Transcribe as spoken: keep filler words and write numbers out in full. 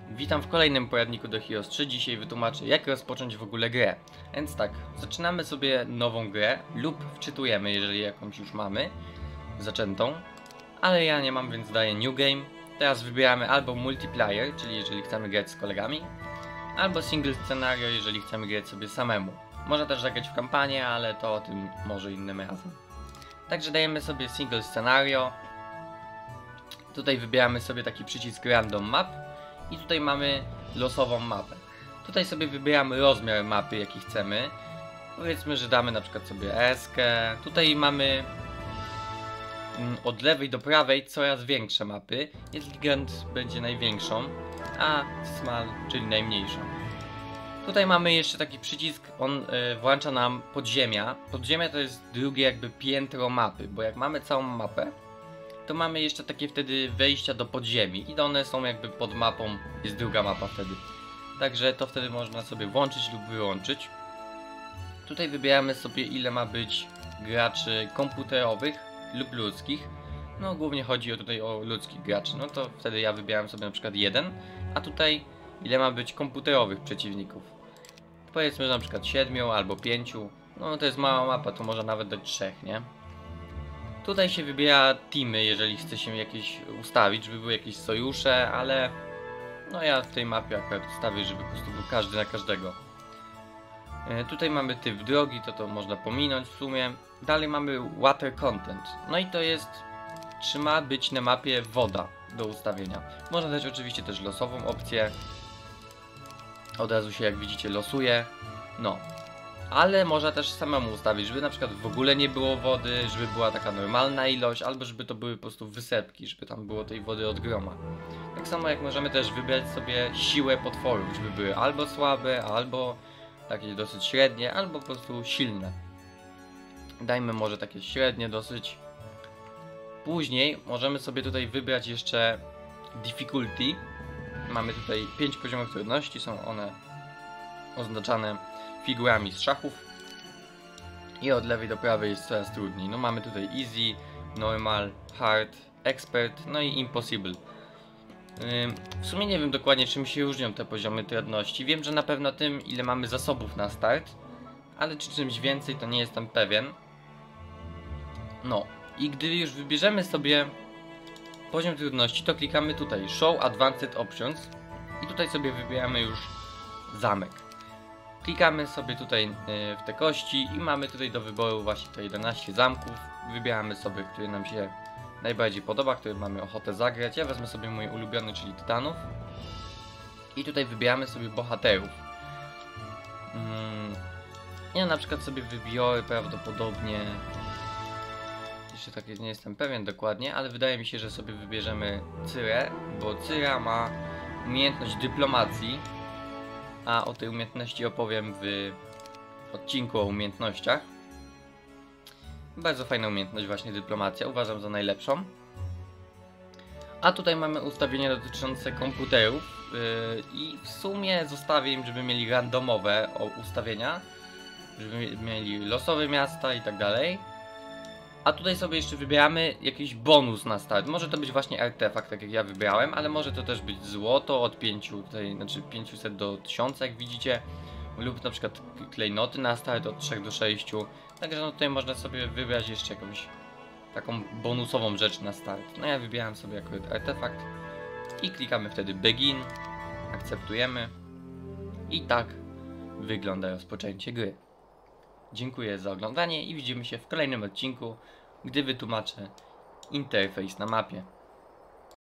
Witam w kolejnym poradniku do Heroes trzy. Dzisiaj wytłumaczę, jak rozpocząć w ogóle grę. Więc tak, zaczynamy sobie nową grę lub wczytujemy, jeżeli jakąś już mamy zaczętą. Ale ja nie mam, więc daję New Game. Teraz wybieramy albo Multiplayer, czyli jeżeli chcemy grać z kolegami, albo Single Scenario, jeżeli chcemy grać sobie samemu. Można też zagrać w kampanię, ale to o tym może innym razem. Także dajemy sobie Single Scenario. Tutaj wybieramy sobie taki przycisk Random Map. I tutaj mamy losową mapę. Tutaj sobie wybieramy rozmiar mapy, jaki chcemy. Powiedzmy, że damy na przykład sobie eskę. Tutaj mamy od lewej do prawej coraz większe mapy. Jest gigant, będzie największą, a small, czyli najmniejszą. Tutaj mamy jeszcze taki przycisk, on y, włącza nam podziemia. Podziemia to jest drugie jakby piętro mapy, bo jak mamy całą mapę, to mamy jeszcze takie wtedy wejścia do podziemi i one są jakby pod mapą, jest druga mapa wtedy. Także to wtedy można sobie włączyć lub wyłączyć. Tutaj wybieramy sobie, ile ma być graczy komputerowych lub ludzkich. No głównie chodzi o tutaj o ludzkich graczy, no to wtedy ja wybieram sobie na przykład jeden, a tutaj ile ma być komputerowych przeciwników. Powiedzmy, że na przykład siedmiu albo pięciu, no to jest mała mapa, to może nawet dać trzech, nie? Tutaj się wybiera teamy, jeżeli chce się jakieś ustawić, żeby były jakieś sojusze, ale no ja w tej mapie akurat ustawię, żeby po prostu był każdy na każdego. E, tutaj mamy typ drogi, to to można pominąć w sumie. Dalej mamy water content, no i to jest, czy ma być na mapie woda do ustawienia. Można dać oczywiście też losową opcję. Od razu się, jak widzicie, losuje. No. Ale można też samemu ustawić, żeby na przykład w ogóle nie było wody, żeby była taka normalna ilość, albo żeby to były po prostu wysepki, żeby tam było tej wody od groma. Tak samo jak możemy też wybrać sobie siłę potworów, żeby były albo słabe, albo takie dosyć średnie, albo po prostu silne. Dajmy może takie średnie dosyć. Później możemy sobie tutaj wybrać jeszcze difficulty. Mamy tutaj pięć poziomów trudności, są one oznaczane figurami z szachów i od lewej do prawej jest coraz trudniej. No mamy tutaj easy, normal, hard, expert, no i impossible. W sumie nie wiem dokładnie, czym się różnią te poziomy trudności. Wiem, że na pewno tym, ile mamy zasobów na start, ale czy czymś więcej, to nie jestem pewien. No i gdy już wybierzemy sobie poziom trudności, to klikamy tutaj Show Advanced Options i tutaj sobie wybieramy już zamek. Klikamy sobie tutaj w te kości i mamy tutaj do wyboru właśnie te jedenaście zamków. Wybieramy sobie, który nam się najbardziej podoba, który mamy ochotę zagrać. Ja wezmę sobie mój ulubiony, czyli Tytanów. I tutaj wybieramy sobie bohaterów. Hmm. Ja na przykład sobie wybiorę prawdopodobnie... Jeszcze tak nie jestem pewien dokładnie, ale wydaje mi się, że sobie wybierzemy Cyrę, bo Cyra ma umiejętność dyplomacji. A o tej umiejętności opowiem w odcinku o umiejętnościach. Bardzo fajna umiejętność właśnie dyplomacja, uważam za najlepszą. A tutaj mamy ustawienia dotyczące komputerów yy, i w sumie zostawię im, żeby mieli randomowe ustawienia, żeby mieli losowe miasta i tak dalej. A tutaj sobie jeszcze wybieramy jakiś bonus na start. Może to być właśnie artefakt, tak jak ja wybrałem, ale może to też być złoto od pięciu, tutaj, znaczy pięćset do tysiąca, jak widzicie. Lub na przykład klejnoty na start od trzech do sześciu. Także no tutaj można sobie wybrać jeszcze jakąś taką bonusową rzecz na start. No ja wybieram sobie jako artefakt i klikamy wtedy Begin. Akceptujemy. I tak wygląda rozpoczęcie gry. Dziękuję za oglądanie i widzimy się w kolejnym odcinku, gdy wytłumaczę interfejs na mapie.